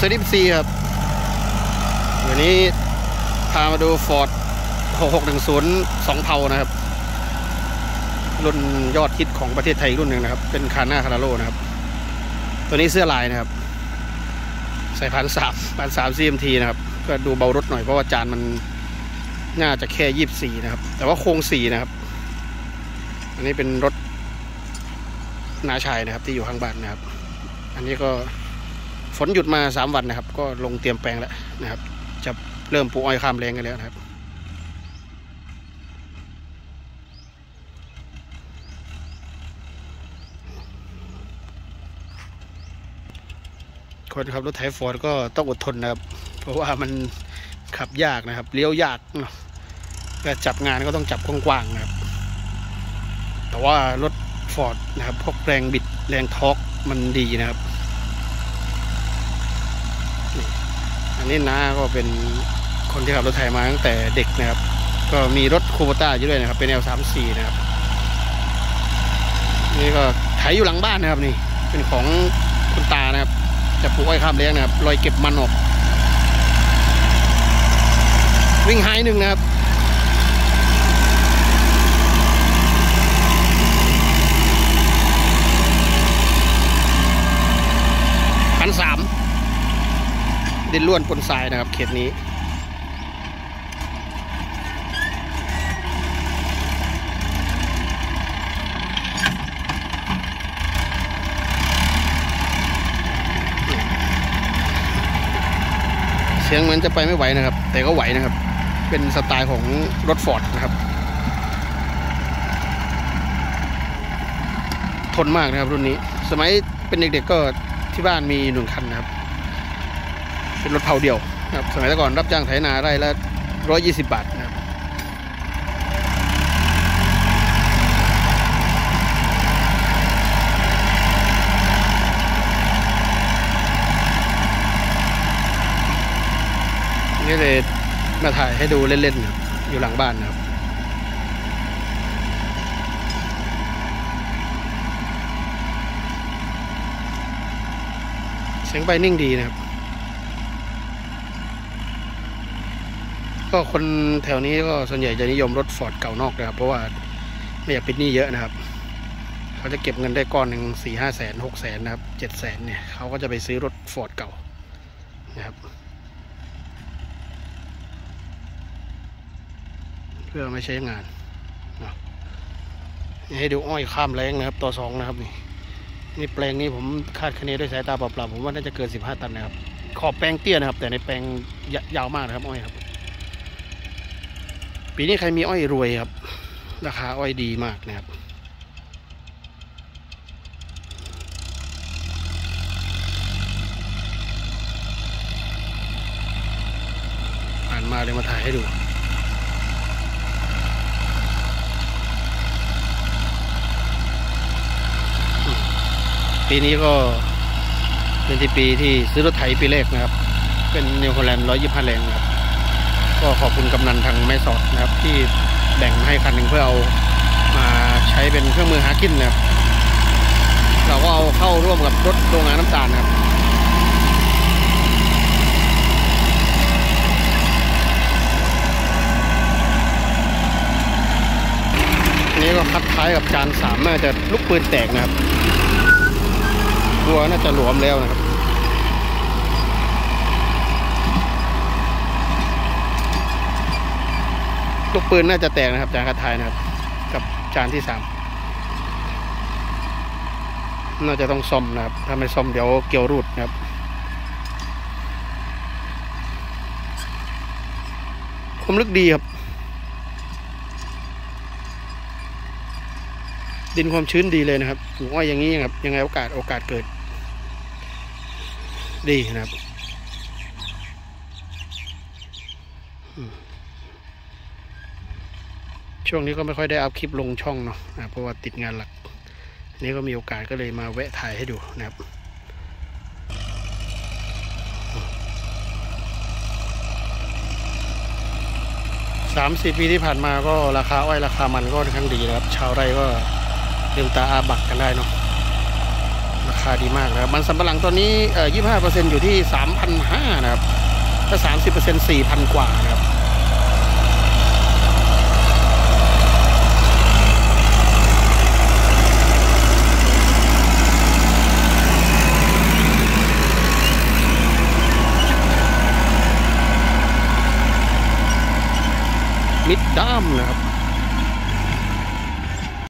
สวัสดีซีครับวันนี้พามาดู Ford 6610 2 เผานะครับรุ่นยอดฮิตของประเทศไทยรุ่นหนึ่งนะครับเป็นคาน่าคาราโร่นะครับตัวนี้เสื้อลายนะครับใส่1,300 CMT นะครับก็ดูเบารถหน่อยเพราะว่าจานมันน่าจะแค่24นะครับแต่ว่าโครง4นะครับอันนี้เป็นรถนาชายนะครับที่อยู่ข้างบ้านนะครับอันนี้ก็ฝนหยุดมา3 วันนะครับก็ลงเตรียมแปลงแล้วนะครับจะเริ่มปลูกอ้อยข้ามแรงกันแล้วนะครับคนขับรถไถฟอร์ดก็ต้องอดทนนะครับเพราะว่ามันขับยากนะครับเลี้ยวยากก็จับงานก็ต้องจับกว้างๆนะครับแต่ว่ารถฟอร์ดนะครับพวกแรงบิดแรงทอร์กมันดีนะครับอันนี้น้าก็เป็นคนที่ขับรถไถมาตั้งแต่เด็กนะครับก็มีรถคูโบต้าอยู่ด้วยนะครับเป็น L34 นะครับนี่ก็ไถอยู่หลังบ้านนะครับนี่เป็นของคุณตานะครับจะปลูกอ้อยข้ามแล้งนะครับรอยเก็บมันออกวิ่งไฮ1นะครับ1,300ดินล้วนปนทรายนะครับเขตนี้เสียงเหมือนจะไปไม่ไหวนะครับแต่ก็ไหวนะครับเป็นสไตล์ของรถฟอร์ดนะครับทนมากนะครับรุ่นนี้สมัยเป็นเด็กๆก็ที่บ้านมี1 คันนะครับเป็นรถเผาเดียวนะครับสมัยก่อนรับจ้างไถนาไร่ละ120 บาทนะครับนี่เลยมาถ่ายให้ดูเล่นๆครับอยู่หลังบ้านนะครับเสียงไปนิ่งดีนะครับก็คนแถวนี้ก็ส่วนใหญ่จะนิยมรถฟอร์ดเก่านอกนะครับเพราะว่าไม่อยากเป็นหนี้เยอะนะครับเขาจะเก็บเงินได้ก้อนหนึ่ง4-5 แสน6 แสนนะครับ7 แสนเนี่ยเขาก็จะไปซื้อรถฟอร์ดเก่านะครับเพื่อไม่ใช้งานให้ดูอ้อยข้ามแรงนะครับต่อ2นะครับนี่แปลงนี้ผมคาดคะเนด้วยสายตาเปล่าๆผมว่าน่าจะเกิน15 ตันนะครับขอบแปลงเตี้ยนะครับแต่ในแปลงยาวมากนะครับอ้อยครับปีนี้ใครมีอ้อยรวยครับราคาอ้อยดีมากนะครับผ่านมาเลยมาถ่ายให้ดูปีนี้ก็เป็นปีที่ซื้อรถไถปีแรกนะครับเป็นนิวโฮแลนด์125 แรงนะครับก็ขอบคุณกำนันทางแม่สอดนะครับที่แบ่งมาให้คันหนึ่งเพื่อเอามาใช้เป็นเครื่องมือหากินนะครับเราก็เอาเข้าร่วมกับรถโรงงานน้ำตาลนะครับนี้ก็คัดท้ายกับจาน3น่าจะลูกปืนแตกนะครับตัวน่าจะหลวมแล้วนะครับลูกปืนน่าจะแตกนะครับจานคัดท้ายนะครับกับจานที่3น่าจะต้องซ่อมนะครับถ้าไม่ซ่อมเดี๋ยวเกี่ยวรูดนะครับความลึกดีครับดินความชื้นดีเลยนะครับปลูกอ้อยอย่างนี้ครับยังไงโอกาสเกิดดีนะครับช่วงนี้ก็ไม่ค่อยได้อัพคลิปลงช่องเนาะเพราะว่าติดงานหลักนี้ก็มีโอกาสก็เลยมาแวะถ่ายให้ดูนะครับ3-4 ปีที่ผ่านมาก็ราคาอ้อยราคามันก็ค่อนข้างดีนะครับชาวไร่ก็ลืมตาอาบักกันได้เนาะรราคาดีมากนะครับมันสำปะหลังตอนนี้25%อยู่ที่ 3,500 นะครับถ้า 30% 4,000 กว่านะครับมิดด้ามนะครับ